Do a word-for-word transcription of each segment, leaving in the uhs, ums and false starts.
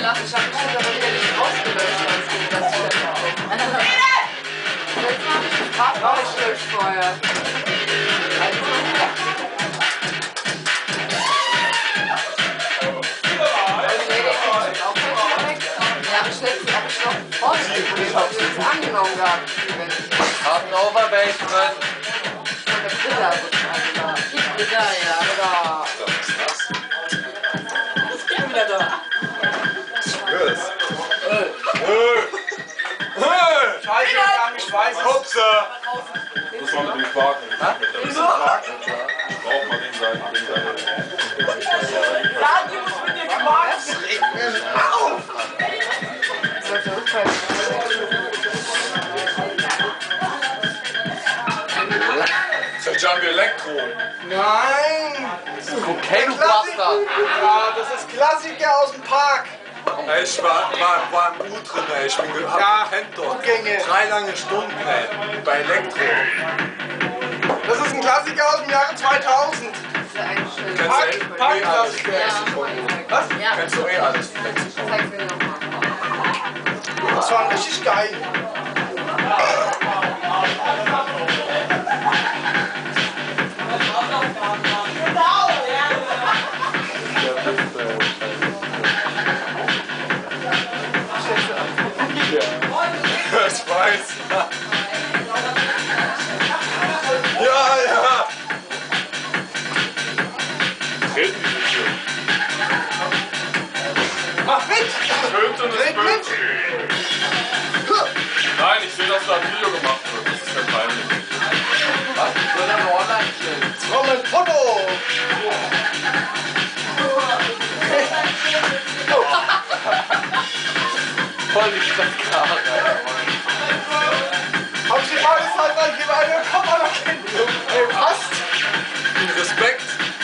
gedacht, ich habe bestimmt aber wieder nicht ausgelöscht, als du das wieder Letztes Mal habe ich das Grab ausgelöscht vorher. Ja, ich letztens habe ich noch vorgeschrieben, ich habe es angenommen gehabt. Auf ein Overbasement. Der Britta wird angenommen. Die Britta, ja. Oder. Was ist denn wieder da? Los. Scheiße, ich kann mich weiß. Hupse! Muss man mit dem Spaten. Mit dem Spaten, klar. Braucht man den Seiten. Den Seiten. Ja, die muss mit dir gemacht. Auf! Jump Elektro. Nein! Okay, du Bastard. Ja, das ist Klassiker aus dem Park. Ey, ich war, war, war im U drin, ey. Ich bin gehabt. Ja, kennt dort. Gänge. Drei lange Stunden, ey. Bei Elektro. Das ist ein Klassiker aus dem Jahre zweitausend. Kennst du Park, eh, eh Parkklassiker. alles Lexikon? Was? Ja, Kennst du eh alles Lexikon? zeig's mir nochmal. Das war richtig geil. Ich weiß. Ja, ja. Treten die nicht schön. Mach mit! Schönt und es Red mit! böse. Nein, ich sehe, dass da ein Video gemacht wird. Das ist ja peinlich. Was? Ich soll dann online stellen. Komm, ein Foto! Voll die Stadtkarte. Hab ich die Tageszeit mal gebe eine Kopf an Kind. Ey, passt! Respekt.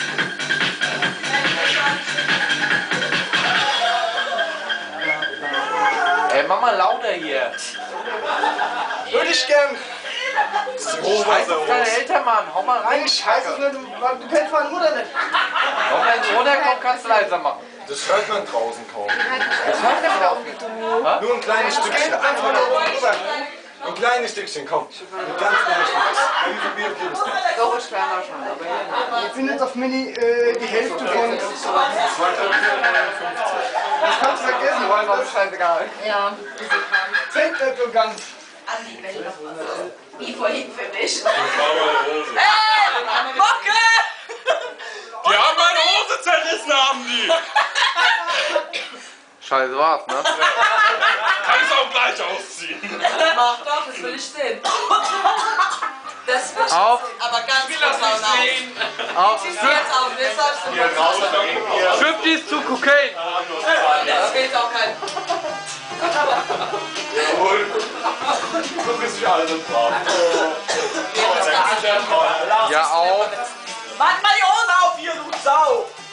Ey, mach mal lauter hier. Würde ich gern. Scheiß auf deine Eltern, Mann. Hau mal rein. Nein, scheiße, du, du kennst meine Mutter nicht. Komm, wenn es runterkommt, kannst du leiser machen. Das hört man draußen kaum. Das hört man doch nicht. Nur ein kleines Stückchen. Einfach mal da oben drüber. Ein kleines Stückchen, komm. Ein ganz kleines Stückchen. Wie viel Bier gibt's denn? Doch, ich werde schon, aber ja. Wir sind jetzt auf Mini äh, die Hälfte von. Das kannst du vergessen. Wollen wir scheißegal. Ja. Zählt nicht so ganz. Wie vorhin für mich. Ich war meine Hose. Bocke! Die haben meine Hose zerrissen, haben die. Scheiße war's, ne? Kann ich auch gleich ausziehen. Mach doch, das will ich sehen. Das will ich Auf. sehen, aber ganz kurz mal nach. Auf Ziehst du jetzt auf, jetzt sagst du Hier raus, dann fünfzig zu Cocaine. das geht auch kein. Jawohl. So bist du alle drauf. Ja, auf. Mach mal die Hose auf hier, du Sau!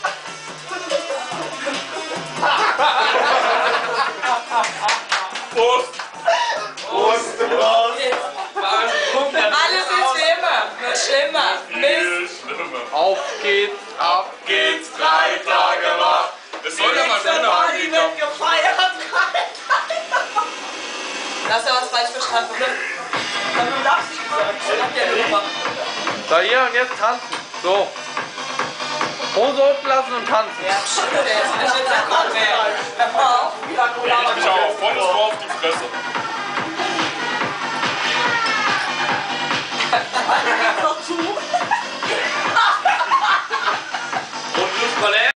Prost. Prost, Prost. Alles ist wie immer, nur schlimmer. Mist. Viel schlimmer. Auf geht's, ab Geht's drei Tage wach. Das soll ja mal schöner Party angehen. wird gefeiert! Du hast ja was falsch verstanden, oder? Dann du darfst nicht gesagt. Ich hab ja nur gemacht. So, hier und jetzt tanzen. So. Hose unten lassen und tanzen. Ja, stimmt, der ist nicht in der Kopf mehr. Hör mal auf. Ich mich auch volles Rohr auf die Fresse.